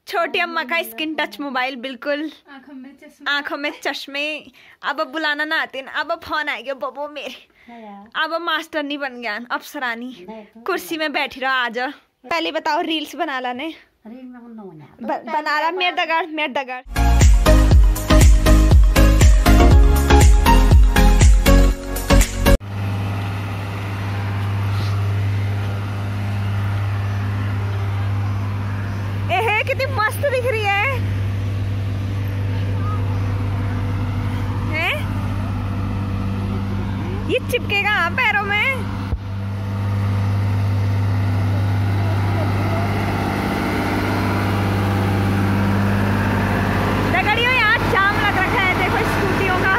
छोटी अम्मा का स्किन टच मोबाइल, बिल्कुल आंखों में चश्मे। अब बुलाना ना आते ना, अब फोन आएगा बबो मेरे। अब मास्टर नहीं बन गया, अफसरानी कुर्सी में बैठी रहा। आज पहले बताओ रील्स बना लाने बना रहा मेरे दगड़। कितनी मस्त दिख रही है, हैं? ये चिपकेगा पैरों में। दगड़ियों यहाँ जाम लग रखा है, देखो स्कूटियों का।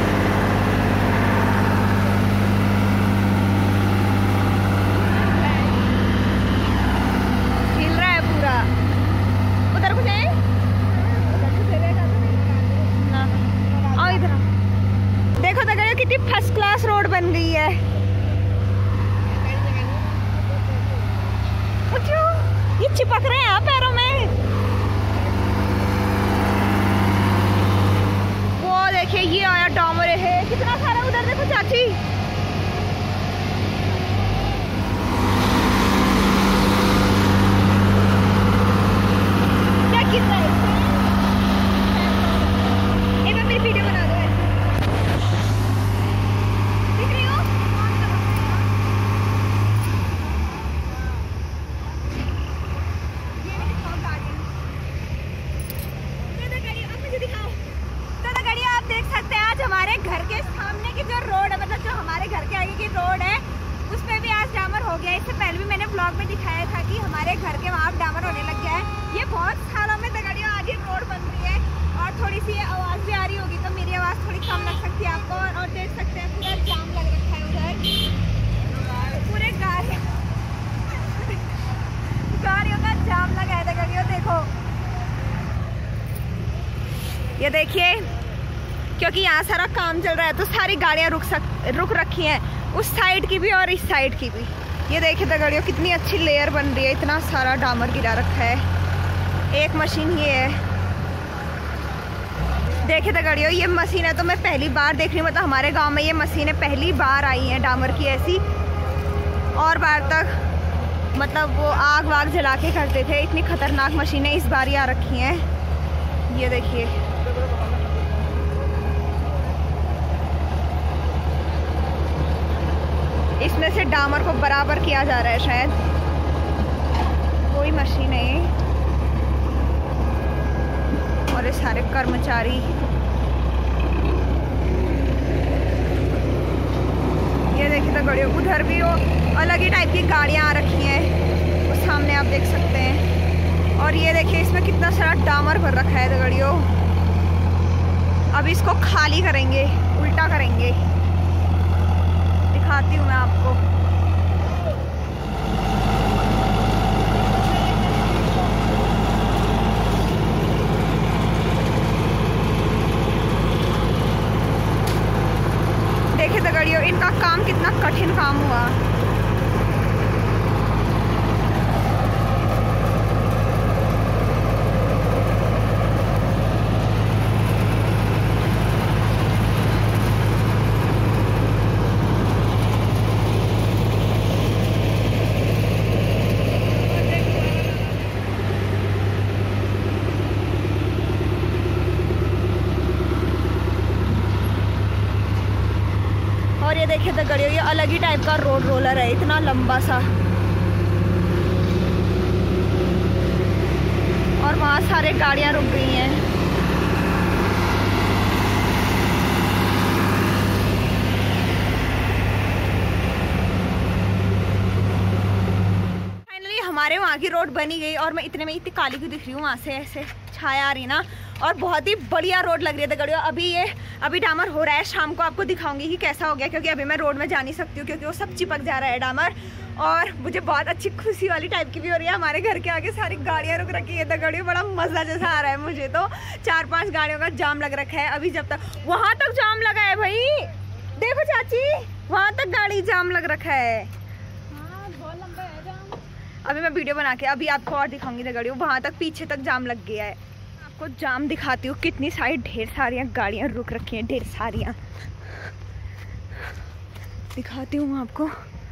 हिल रहा है पूरा। उधर कुछ है ना? आओ इधर। देखो दगड़ियों कितनी फर्स्ट क्लास रोड बन गई है। ये चिपक रहे हैं पैरों में। वो देखिए ये आया डामर है कितना सारा। उधर देखो चाची, क्या कितना है। एक बार मेरी वीडियो बना दो ऐसे। दिख रही हो? आप देख सकते हैं आज हमारे घर के सामने की जो रोड है, मतलब जो हमारे घर के आगे की रोड है, उस पे भी आज डामर हो गया है। इससे पहले भी मैंने ब्लॉग में दिखाया था कि हमारे घर के वहाँ डामर होने लग गया है। ये बहुत सालों में दगड़ियों आज ये रोड बन रही है। और थोड़ी सी आवाज़ भी आ रही होगी तो मेरी आवाज़ थोड़ी कम लग सकती है आपको। और देख सकते हैं पूरा जाम लग रखा है उधर, पूरे गाड़ियों का जाम लगा है दगड़ियों। देखो ये देखिए, क्योंकि यहाँ सारा काम चल रहा है तो सारी गाड़ियाँ रुक रखी हैं, उस साइड की भी और इस साइड की भी। ये देखिए दगड़ियों कितनी अच्छी लेयर बन रही है। इतना सारा डामर गिरा रखा है। एक मशीन ये है, देखिए दगड़ियों ये मशीन है तो मैं पहली बार देख रही हूँ। मतलब हमारे गांव में ये मशीनें पहली बार आई हैं डामर की ऐसी। और बार तक मतलब वो आग वाग जला के करते थे। इतनी खतरनाक मशीनें इस बार ही आ रखी हैं। ये देखिए इसमें से डामर को बराबर किया जा रहा है शायद। कोई मशीन है ये। और ये सारे कर्मचारी। ये देखिए दगड़ियों उधर भी वो अलग ही टाइप की गाड़ियां आ रखी हैं, वो सामने आप देख सकते हैं। और ये देखिए इसमें कितना सारा डामर भर रखा है दगड़ियों। अब इसको खाली करेंगे, उल्टा करेंगे, दिखाती हूँ मैं आपको। देखिए दगड़ियों इनका काम कितना कठिन काम हुआ। और ये देखिए दगड़ियों ये अलग ही टाइप का रोड रोलर है, इतना लंबा सा। और वहाँ सारे गाड़ियाँ रुक गई हैं। फाइनली हमारे वहाँ की रोड बनी गई। और मैं इतने में इतनी काली क्यों दिख रही हूँ, वहाँ से ऐसे छाया आ रही ना। और बहुत ही बढ़िया रोड लग रही है दगड़ियों। अभी डामर हो रहा है, शाम को आपको दिखाऊंगी कि कैसा हो गया, क्योंकि अभी मैं रोड में जा नहीं सकती हूँ क्योंकि वो सब चिपक जा रहा है डामर। और मुझे बहुत अच्छी खुशी वाली टाइप की भी हो रही है। हमारे घर के आगे सारी गाड़ियाँ रुक रखी है दगड़ियों, बड़ा मजा जैसा आ रहा है मुझे तो। 4-5 गाड़ियों का जाम लग रखा है। अभी जब तक वहाँ तक जाम लगा है भाई, देखो चाची वहाँ तक गाड़ी जाम लग रखा है। हाँ, बहुत लंबा है जाम। अभी मैं वीडियो बना के अभी आपको और दिखाऊंगी दगड़ियों। वहाँ तक पीछे तक जाम लग गया है। आपको जाम दिखाती हूँ, कितनी सारी ढेर सारी गाड़ियाँ रुक रखी हैं, ढेर सारियाँ दिखाती हूँ आपको।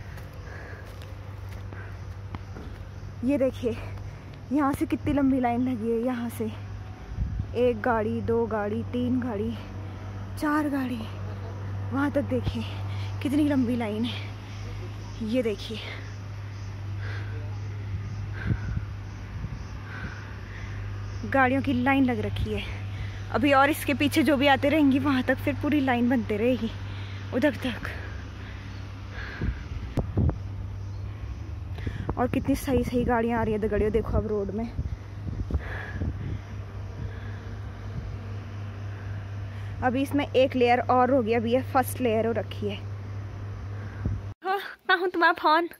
ये देखिए यहाँ से कितनी लंबी लाइन लगी है। यहाँ से 1 गाड़ी, 2 गाड़ी, 3 गाड़ी, 4 गाड़ी, वहाँ तक देखिए कितनी लंबी लाइन है। ये देखिए गाड़ियों की लाइन लग रखी है अभी, और इसके पीछे जो भी आते रहेंगी वहाँ तक फिर पूरी लाइन बनते रहेगी उधर तक। और कितनी सही सही गाड़ियाँ आ रही है दगड़ियों, देखो अब रोड में। अभी इसमें 1 लेयर और होगी, अभी ये फर्स्ट लेयर हो रखी है। हाँ हूँ तुम्हारा फोन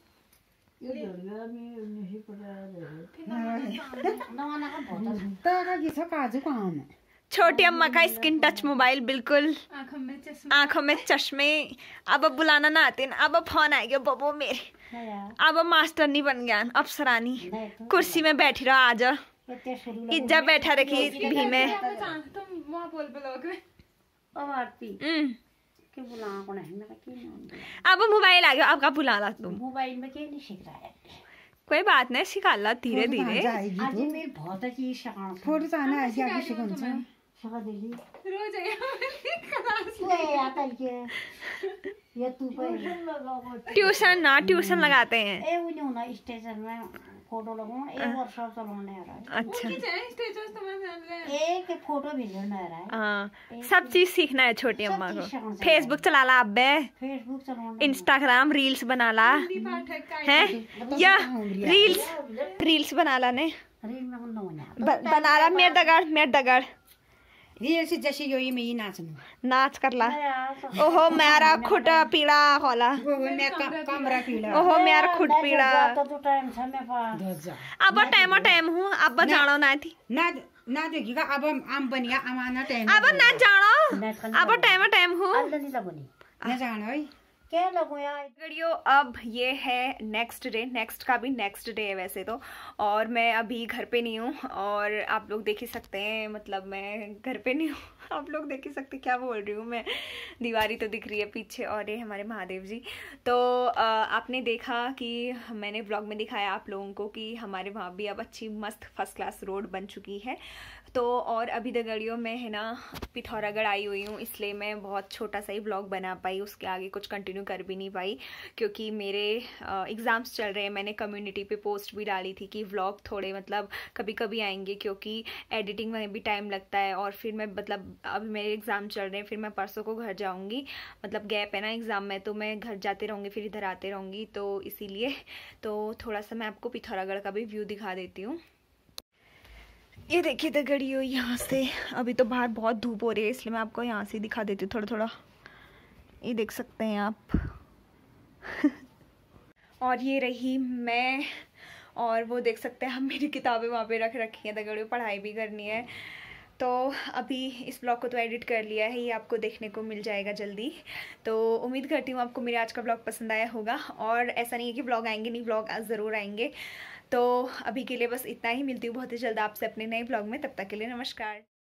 छोटी अम्मा का स्किन टच मोबाइल, बिल्कुल आंखों में चश्मे। अब बुलाना ना आते, अब फोन आ गया बबो मेरे। अब मास्टर नहीं बन गया, अफसरानी कुर्सी में बैठी रहा। आज इज्जा बैठा रखी भी में। अब मोबाइल आ गया, अब का बुलाना तुम। मोबाइल में क्या नहीं सीख रहा है। कोई बात नहीं, सिखा ला धीरे धीरे। ट्यूशन ना, ट्यूशन लगाते हैं। स्टेशन में फोटो लगाऊं, 1 वर्ष चलाने आ रहा है। अच्छा, एक फोटो भी लेना आ रहा है। हाँ, सब चीज सीखना है छोटी अम्मा को। फेसबुक चला ला अब, फेसबुक चलाना, इंस्टाग्राम रील्स बना ला है, या रील्स बना ला ने, बना ला। मेरे दगड़ रील्स जैसे यो ये मैं नाच कर ला। ओहो मेरा खुट पीड़ा होला, कमरा पीड़ा, ओहो मेरा खुट पीड़ा। अब टाइम हूँ, अब जानो ना थी ना देखिएगा। अब आम बनिया अमाना टाइम, अब ना जानो, अब टाइम हूँ ना जानो क्या लगो यार वीडियो। अब ये है नेक्स्ट डे, नेक्स्ट का भी नेक्स्ट डे है वैसे तो, और मैं अभी घर पे नहीं हूँ। और आप लोग देख ही सकते हैं, मतलब मैं घर पे नहीं हूँ, आप लोग देख ही सकते क्या बोल रही हूँ मैं। दीवारी तो दिख रही है पीछे, और ये हमारे महादेव जी। तो आपने देखा कि मैंने ब्लॉग में दिखाया आप लोगों को कि हमारे वहाँ भी अब अच्छी मस्त फर्स्ट क्लास रोड बन चुकी है। तो और अभी दगड़ियों में है ना पिथौरागढ़ आई हुई हूँ, इसलिए मैं बहुत छोटा सा ही ब्लॉग बना पाई, उसके आगे कुछ कंटिन्यू कर भी नहीं पाई क्योंकि मेरे एग्ज़ाम्स चल रहे हैं। मैंने कम्युनिटी पे पोस्ट भी डाली थी कि व्लॉग थोड़े मतलब कभी कभी आएंगे क्योंकि एडिटिंग में भी टाइम लगता है। और फिर मैं मतलब अभी मेरे एग्ज़ाम चल रहे हैं, फिर मैं परसों को घर जाऊँगी, मतलब गैप है ना एग्ज़ाम में, तो मैं घर जाते रहूँगी फिर इधर आते रहूँगी, तो इसीलिए तो थोड़ा सा मैं आपको पिथौरागढ़ का भी व्यू दिखा देती हूँ। ये देखिए दगड़ियों, यहाँ से अभी तो बाहर बहुत धूप हो रही है, इसलिए मैं आपको यहाँ से दिखा देती हूँ थोड़ा थोड़ा। ये देख सकते हैं आप और ये रही मैं, और वो देख सकते हैं हम, मेरी किताबें वहाँ पे रख रखी हैं दगड़ियों, पढ़ाई भी करनी है। तो अभी इस ब्लॉग को तो एडिट कर लिया है, ये आपको देखने को मिल जाएगा जल्दी। तो उम्मीद करती हूँ आपको मेरा आज का ब्लॉग पसंद आया होगा। और ऐसा नहीं है कि ब्लॉग आएंगे नहीं, ब्लॉग ज़रूर आएंगे। तो अभी के लिए बस इतना ही, मिलती हूँ बहुत ही जल्द आपसे अपने नए ब्लॉग में, तब तक के लिए नमस्कार।